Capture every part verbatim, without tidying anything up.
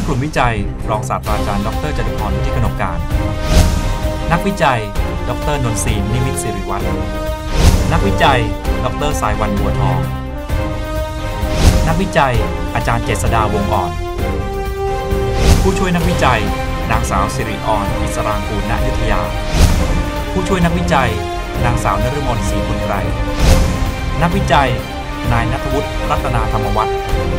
ลุ่มวิจัยรองศาสตราจารย์ดรจตุพร วุฒิกนกการนักวิจัยดรนนทรีนิมิตสิริวัฒน์นักวิจัยดรสายวันบัวทองนักวิจัยอาจารย์เจษฎาวงศ์อ่อนผู้ช่วยนักวิจัยนางสาวสิริอรอิสรางกูลณอยุธยาผู้ช่วยนักวิจัยนางสาวนฤมลศรีบุญไกรนักวิจัยนายณัฐวุฒิรัตนาธรรมวัฒน์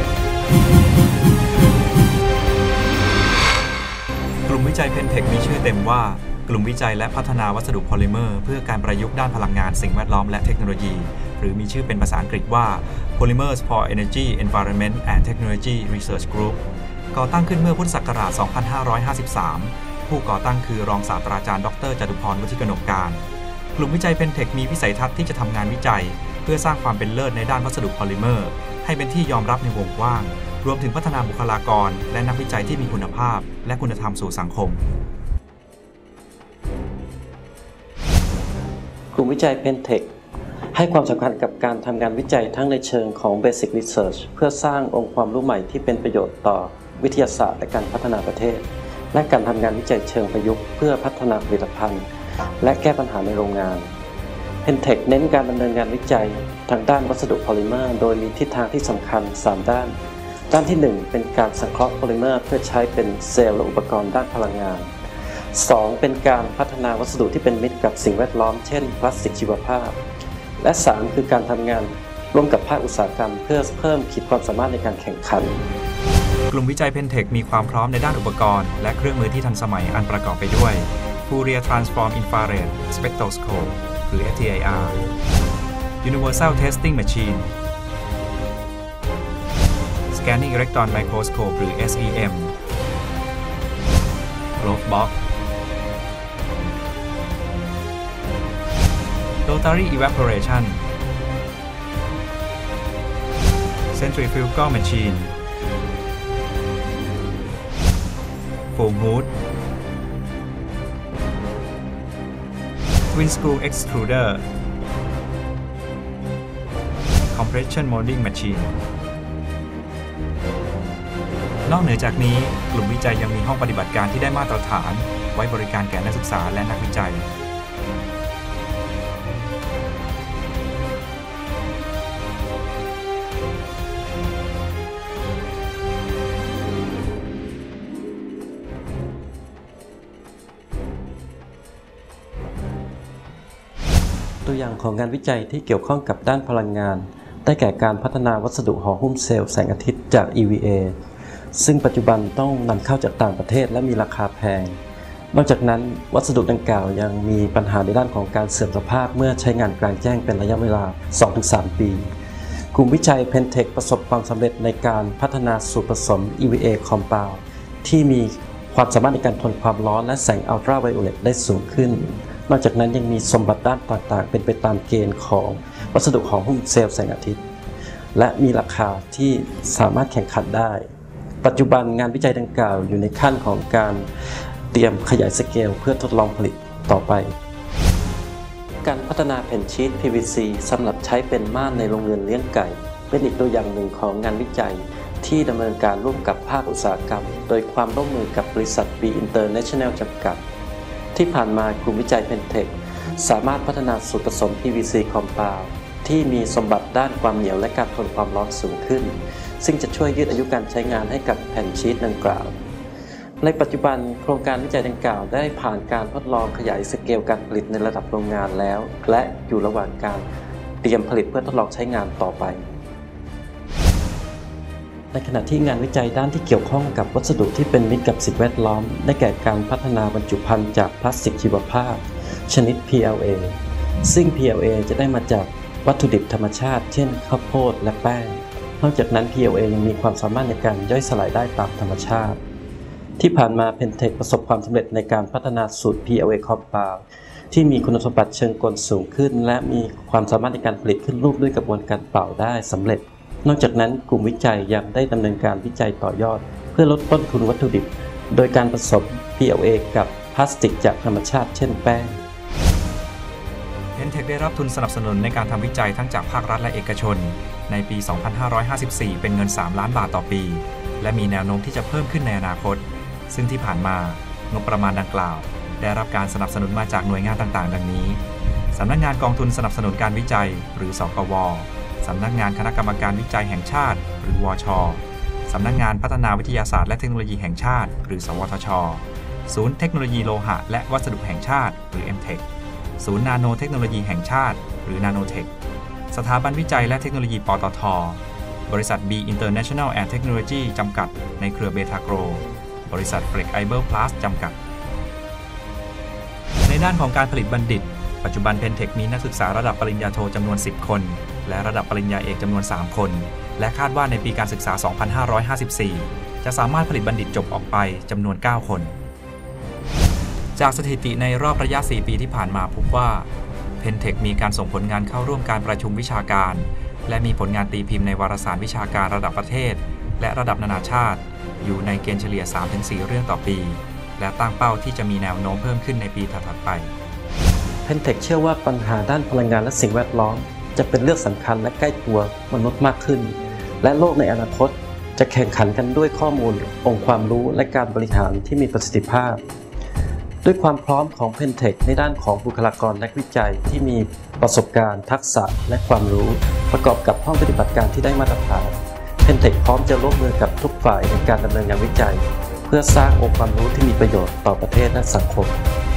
กลุ่มวิจัยเพนเทคมีชื่อเต็มว่ากลุ่มวิจัยและพัฒนาวัสดุโพลิเมอร์เพื่อการประยุกต์ด้านพลังงานสิ่งแวดล้อมและเทคโนโลยีหรือมีชื่อเป็นภาษาอังกฤษว่า Polymers for Energy Environment and Technology Research Group ก่อตั้งขึ้นเมื่อพุทธศักราช สองพันห้าร้อยห้าสิบสาม ผู้ก่อตั้งคือรองศาสตราจารย์ดรจตุพร วุฒิกนกการกลุ่มวิจัยเพนเทคมีวิสัยทัศน์ที่จะทำงานวิจัยเพื่อสร้างความเป็นเลิศในด้านวัสดุโพลิเมอร์ให้เป็นที่ยอมรับในวงกว้างรวมถึงพัฒนาบุคลากรและนักวิจัยที่มีคุณภาพและคุณธรรมสู่สังคมกลุ่มวิจัยเพนเทคให้ความสำคัญกับการทำงานวิจัยทั้งในเชิงของ Basic Research เพื่อสร้างองค์ความรู้ใหม่ที่เป็นประโยชน์ต่อวิทยาศาสตร์และการพัฒนาประเทศและการทำงานวิจัยเชิงประยุกต์เพื่อพัฒนาผลิตภัณฑ์และแก้ปัญหาในโรงงาน เพนเทค เน้นการดำเนินงานวิจัยทางด้านวัสดุโพลิเมอร์โดยมีทิศทางที่สำคัญสามด้านด้านที่หนึ่งเป็นการสังเคราะห์โพลิเมอร์เพื่อใช้เป็นเซลล์และอุปกรณ์ด้านพลังงานสองเป็นการพัฒนาวัสดุที่เป็นมิตรกับสิ่งแวดล้อมเช่นพลาสติกชีวภาพและสามคือการทำงานร่วมกับภาคอุตสาหกรรมเพื่อเพิ่มขีดความสามารถในการแข่งขันกลุ่มวิจัยเพนเทคมีความพร้อมในด้านอุปกรณ์และเครื่องมือที่ทันสมัยอันประกอบไปด้วย Fourier Transform Infrared Spectroscope หรือ เอฟ ที ไอ อาร์ Universal Testing Machine Scanning Electron Microscope หรือ เอส อี เอ็ม Glove Box Rotary Evaporation Centrifugal Machine Foam Hood Twin Screw Extruder Compression Molding Machine นอกเหนือจากนี้กลุ่มวิจัยยังมีห้องปฏิบัติการที่ได้มาตรฐานไว้บริการแก่นักศึกษาและนักวิจัยตัวอย่างของงานวิจัยที่เกี่ยวข้องกับด้านพลังงานได้แก่การพัฒนาวัสดุห่อหุ้มเซลล์แสงอาทิตย์จาก อี วี เอ ซึ่งปัจจุบันต้องนำเข้าจากต่างประเทศและมีราคาแพงนอกจากนั้นวัสดุดังกล่าวยังมีปัญหาในด้านของการเสื่อมสภาพเมื่อใช้งานกลางแจ้งเป็นระยะเวลา สองถึงสาม ปีกลุ่มวิจัยเพนเทคประสบความสำเร็จในการพัฒนาสูตรผสม อี วี เอ Compound ที่มีความสามารถในการทนความร้อนและแสงอัลตราไวโอเลตได้สูงขึ้นนอกจากนั้นยังมีสมบัติด้านต่างๆเป็นไปตามเกณฑ์ของวัสดุห่อหุ้มเซลล์แสงอาทิตย์และมีราคาที่สามารถแข่งขันได้ปัจจุบันงานวิจัยดังกล่าวอยู่ในขั้นของการเตรียมขยายสเกลเพื่อทดลองผลิตต่อไปการพัฒนาแผ่นชีท พี วี ซี สำหรับใช้เป็นม่านในโรงเรือนเลี้ยงไก่เป็นอีกตัวอย่างหนึ่งของงานวิจัยที่ดำเนินการร่วมกับภาคอุตสาหกรรมโดยความร่วมมือกับบริษัท บี International จำกัดที่ผ่านมากลุ่มวิจัยเพนเทคสามารถพัฒนาสูตรผสม พี วี ซี Compound ที่มีสมบัติด้านความเหนียวและการทนความร้อนสูงขึ้นซึ่งจะช่วยยืดอายุการใช้งานให้กับแผ่นชีทดังกล่าวในปัจจุบันโครงการวิจัยดังกล่าวได้ผ่านการทดลองขยายสเกลการผลิตในระดับโรงงานแล้วและอยู่ระหว่างการเตรียมผลิตเพื่อทดลองใช้งานต่อไปในขณะที่งานวิจัยด้านที่เกี่ยวข้องกับวัสดุที่เป็นมิตรกับสิ่งแวดล้อมได้แก่การพัฒนาบรรจุภัณฑ์จากพลาสติกชีวภาพชนิด พี แอล เอ ซึ่ง พี แอล เอ จะได้มาจากวัตถุดิบธรรมชาติเช่นข้าวโพดและแป้งนอกจากนั้น พี แอล เอ ยังมีความสามารถในการย่อยสลายได้ตามธรรมชาติที่ผ่านมาเพนเทคประสบความสำเร็จในการพัฒนาสูตร พี แอล เอ Compound ที่มีคุณสมบัติเชิงกลสูงขึ้นและมีความสามารถในการผลิตขึ้นรูปด้วยกระบวนการเป่าได้สำเร็จนอกจากนั้นกลุ่มวิจัยยังได้ดำเนินการวิจัยต่อยอดเพื่อลดต้นทุนวัตถุดิบโดยการผสม พี แอล เอ กับพลาสติกจากธรรมชาติเช่นแป้งเพนเทคได้รับทุนสนับสนุนในการทำวิจัยทั้งจากภาครัฐและเอกชนในปี สองพันห้าร้อยห้าสิบสี่ เป็นเงิน สาม ล้านบาทต่อปีและมีแนวโน้มที่จะเพิ่มขึ้นในอนาคตซึ่งที่ผ่านมางบประมาณดังกล่าวได้รับการสนับสนุนมาจากหน่วยงานต่างๆดังนี้สำนักงานกองทุนสนับสนุนการวิจัยหรือสกว.สำนักงานคณะกรรมการวิจัยแห่งชาติหรือวช.สำนักงานพัฒนาวิทยาศาสตร์และเทคโนโลยีแห่งชาติหรือสวทช.ศูนย์เทคโนโลยีโลหะและวัสดุแห่งชาติหรือ เอ็ม เทค ศูนย์นาโนเทคโนโลยีแห่งชาติหรือ Nanotech สถาบันวิจัยและเทคโนโลยีปตท.บริษัท B International and Technology จำกัดในเครือเบทาโกรบริษัท Flex Iber Plus จำกัดในด้านของการผลิตบัณฑิตปัจจุบัน Pentech มีนักศึกษาระดับปริญญาโทจำนวนสิบคนและระดับปริญญาเอกจำนวนสามคนและคาดว่าในปีการศึกษา สองพันห้าร้อยห้าสิบสี่ จะสามารถผลิตบัณฑิตจบออกไปจำนวนเก้าคนจากสถิติในรอบระยะสี่ปีที่ผ่านมาพบว่า Pentech มีการส่งผลงานเข้าร่วมการประชุมวิชาการและมีผลงานตีพิมพ์ในวารสารวิชาการระดับประเทศและระดับนานาชาติอยู่ในเกณฑ์เฉลี่ย สามถึงสี่ เรื่องต่อปีและตั้งเป้าที่จะมีแนวโน้มเพิ่มขึ้นในปีถัดๆไป Pentech เชื่อว่าปัญหาด้านพลังงานและสิ่งแวดล้อมจะเป็นเรื่องสำคัญและใกล้ตัวมนุษย์มากขึ้นและโลกในอนาคตจะแข่งขันกันด้วยข้อมูลองค์ความรู้และการบริหารที่มีประสิทธิภาพด้วยความพร้อมของ Pentech ในด้านของบุคลากรนักวิจัยที่มีประสบการณ์ทักษะและความรู้ประกอบกับห้องปฏิบัติการที่ได้มาตรฐาน Pentech พร้อมจะร่วมมือกับทุกฝ่ายในการดำเนินงานวิจัยเพื่อสร้างองค์ความรู้ที่มีประโยชน์ต่อประเทศและสังคม